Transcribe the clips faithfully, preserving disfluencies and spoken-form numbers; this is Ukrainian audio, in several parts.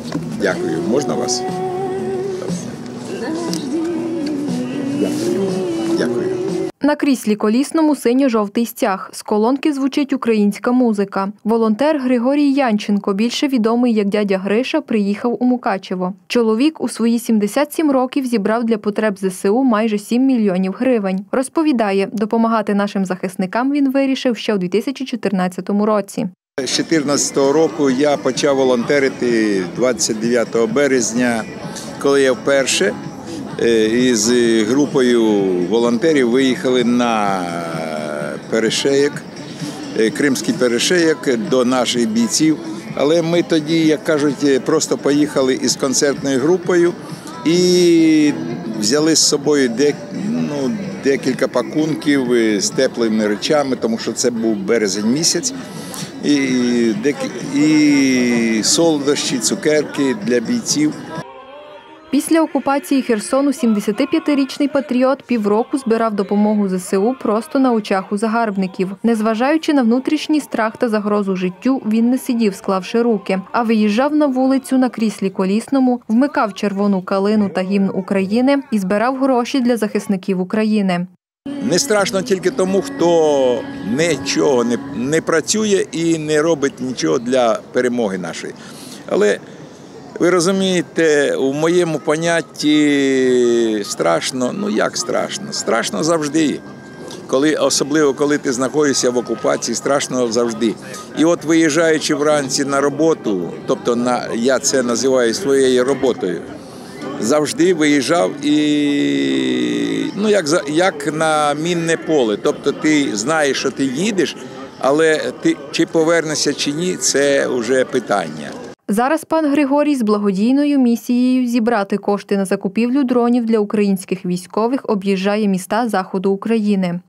Дякую. Можна вас? Дякую. Дякую. На кріслі колісному синьо-жовтий стяг. З колонки звучить українська музика. Волонтер Григорій Янченко, більше відомий як дядя Гриша, приїхав у Мукачево. Чоловік у свої сімдесят сім років зібрав для потреб зе се у майже сім мільйонів гривень. Розповідає, допомагати нашим захисникам він вирішив ще у дві тисячі чотирнадцятому році. З дві тисячі чотирнадцятого року я почав волонтерити двадцять дев'ятого березня, коли я вперше із групою волонтерів виїхали на перешеєк, Кримський перешеєк до наших бійців. Але ми тоді, як кажуть, просто поїхали із концертною групою і взяли з собою ну, декілька пакунків з теплими речами, тому що це був березень місяць. І, і солодощі, цукерки для бійців. Після окупації Херсону сімдесятип'ятирічний патріот півроку збирав допомогу зе се у просто на очах у загарбників. Незважаючи на внутрішній страх та загрозу життю, він не сидів, склавши руки, а виїжджав на вулицю на кріслі колісному, вмикав червону калину та гімн України і збирав гроші для захисників України. Не страшно тільки тому, хто нічого не, не працює і не робить нічого для перемоги нашої. Але ви розумієте, у моєму понятті страшно, ну як страшно? Страшно завжди. Коли, особливо, коли ти знаходишся в окупації, страшно завжди. І от виїжджаючи вранці на роботу, тобто на, я це називаю своєю роботою, завжди виїжджав і, ну, як, як на мінне поле. Тобто ти знаєш, що ти їдеш, але ти, чи повернешся чи ні, це вже питання. Зараз пан Григорій з благодійною місією зібрати кошти на закупівлю дронів для українських військових об'їжджає міста заходу України.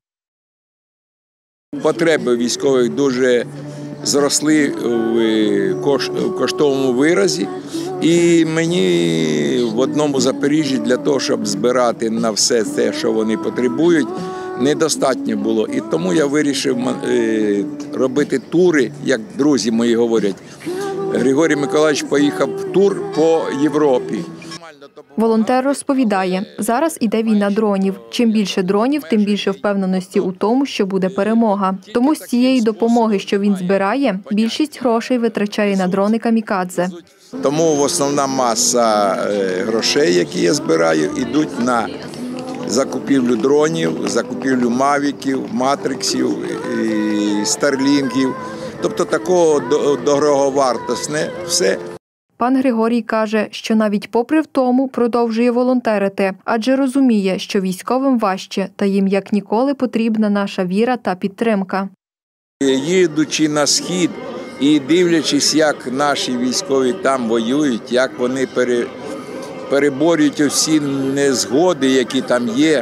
Потреби військових дуже зросли в коштовому виразі. І мені в одному Запоріжжі для того, щоб збирати на все те, що вони потребують, недостатньо було. І тому я вирішив робити тури, як друзі мої говорять. Григорій Миколаївич поїхав в тур по Європі. Волонтер розповідає, зараз іде війна дронів. Чим більше дронів, тим більше впевненості у тому, що буде перемога. Тому з цієї допомоги, що він збирає, більшість грошей витрачає на дрони камікадзе. Тому основна маса грошей, які я збираю, йдуть на закупівлю дронів, закупівлю мавіків, матриксів, старлінгів. Тобто такого дороговартісне все. Пан Григорій каже, що навіть попри втому продовжує волонтерити, адже розуміє, що військовим важче, та їм як ніколи потрібна наша віра та підтримка. Їдучи на схід і дивлячись, як наші військові там воюють, як вони пере, переборюють всі незгоди, які там є,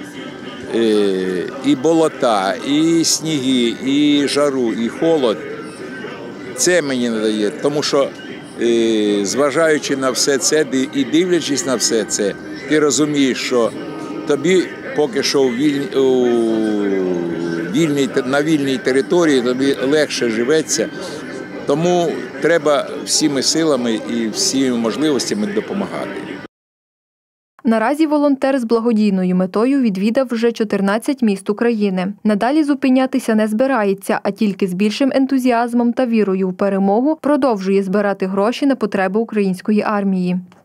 і болота, і сніги, і жару, і холод, це мені не дає. Тому що, зважаючи на все це і дивлячись на все це, ти розумієш, що тобі поки що у вільні, у вільній, на вільній території тобі легше живеться. Тому треба всіми силами і всіми можливостями допомагати. Наразі волонтер з благодійною метою відвідав вже чотирнадцять міст України. Надалі зупинятися не збирається, а тільки з більшим ентузіазмом та вірою в перемогу продовжує збирати гроші на потреби української армії.